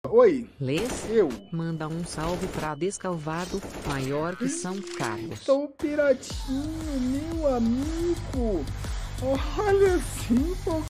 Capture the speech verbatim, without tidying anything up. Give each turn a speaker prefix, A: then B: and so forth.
A: Oi.
B: Lês?
A: Eu.
B: Manda um salve pra Descalvado, maior que São Carlos.
A: Sou o Piratinho, meu amigo. Olha assim, pô.